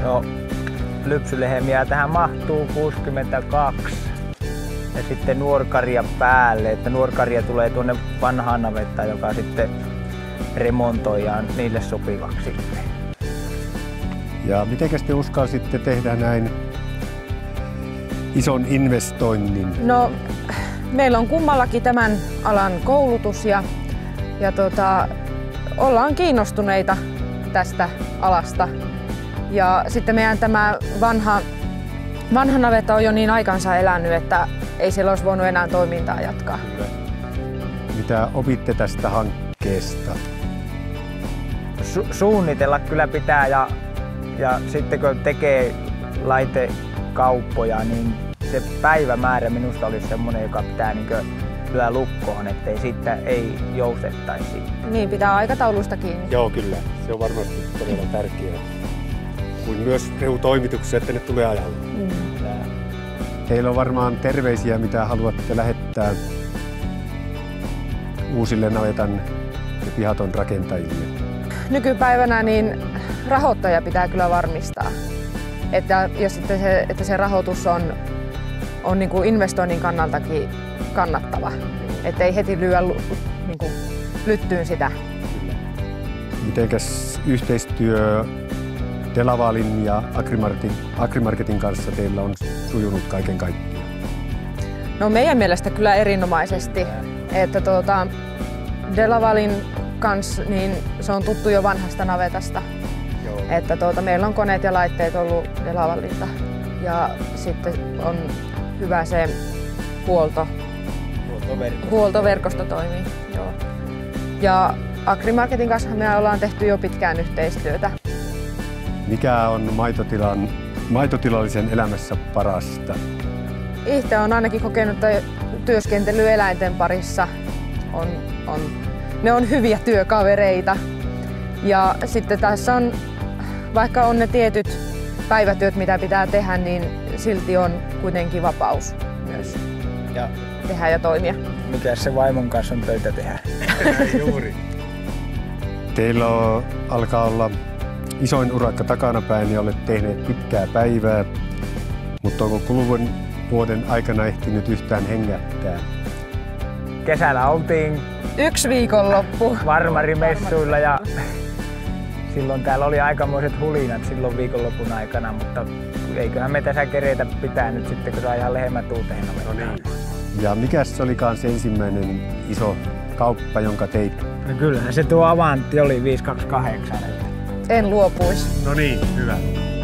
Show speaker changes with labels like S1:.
S1: No, lypsylehmiä tähän mahtuu 62 ja sitten nuorkaria päälle, että nuorkaria tulee tuonne vanhaan navettaan, joka sitten remontoidaan niille sopivaksi.
S2: Ja mitenkäs te uskalsitte tehdä näin ison investoinnin?
S3: No, meillä on kummallakin tämän alan koulutus ja ollaan kiinnostuneita tästä alasta. Ja sitten meidän tämä vanha navetta on jo niin aikansa elänyt, että ei siellä olisi voinut enää toimintaa jatkaa.
S2: Mitä opitte tästä hankkeesta?
S1: Suunnitella kyllä pitää ja sitten kun tekee laitekauppoja, niin se päivämäärä minusta olisi semmoinen, joka pitää lyödä lukkoon, ettei siitä ei joustettaisi.
S3: Niin, pitää aikataulusta kiinni.
S2: Joo, kyllä. Se on varmasti todella tärkeää. Kuin myös rehutoimituksia, että ne tulee ajalle. Teillä on varmaan terveisiä, mitä haluatte lähettää uusille navetan ja pihaton rakentajille.
S3: Nykypäivänä niin rahoittaja pitää kyllä varmistaa. Että se rahoitus on niin kuin investoinnin kannaltakin kannattava. Että ei heti lyö niin kuin lyttyyn sitä.
S2: Mitenkäs yhteistyö Delavalin ja Agrimarketin kanssa teillä on sujunut kaiken kaikkiaan?
S3: No meidän mielestä kyllä erinomaisesti. Että Delavalin kanssa niin se on tuttu jo vanhasta navetasta. Joo. Että meillä on koneet ja laitteet ollut Delavalilta ja sitten on hyvä se huoltoverkosto toimii. Joo. Ja Agrimarketin kanssa me ollaan tehty jo pitkään yhteistyötä.
S2: Mikä on maitotilallisen elämässä parasta?
S3: Itse olen ainakin kokenut, että työskentely eläinten parissa ne on hyviä työkavereita. Ja sitten tässä on, vaikka on ne tietyt päivätyöt, mitä pitää tehdä, niin silti on kuitenkin vapaus myös tehdä ja toimia.
S1: Mikäs se vaimon kanssa on töitä tehdä?
S2: Juuri. Teillä alkaa olla isoin urakka takanapäin ja olette tehneet pitkää päivää, mutta onko kuluvan vuoden aikana ehtinyt yhtään hengähtää?
S1: Kesällä oltiin
S3: 1 viikonloppu
S1: Varmarimessuilla ja silloin täällä oli aikamoiset hulinat silloin viikonlopun aikana, mutta eiköhän me tässä kereitä pitää nyt sitten, kun saadaan lehmät uuteen navettaan.
S2: No niin. Ja mikäs olikaan se ensimmäinen iso kauppa, jonka teit?
S1: No kyllähän se tuo Avantti oli 528.
S3: En luopuisi.
S2: No niin, hyvä.